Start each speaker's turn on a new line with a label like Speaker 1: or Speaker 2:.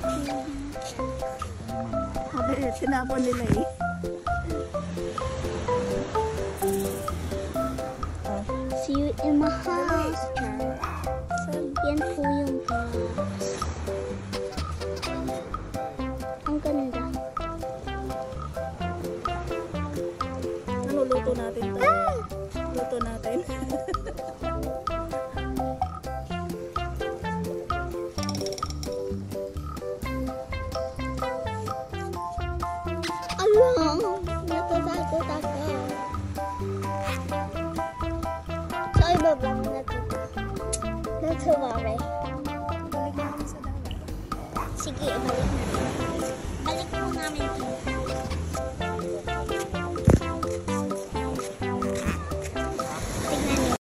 Speaker 1: Sinapon nila eh.
Speaker 2: See you in my house. Yan po yung box. Ang ganda.
Speaker 1: Ano luto natin to? Luto natin.
Speaker 2: Alam, natatakot ako. So, ibablog natin. Not to worry.
Speaker 1: Balik natin sa dagat.
Speaker 2: Sige, ibalik.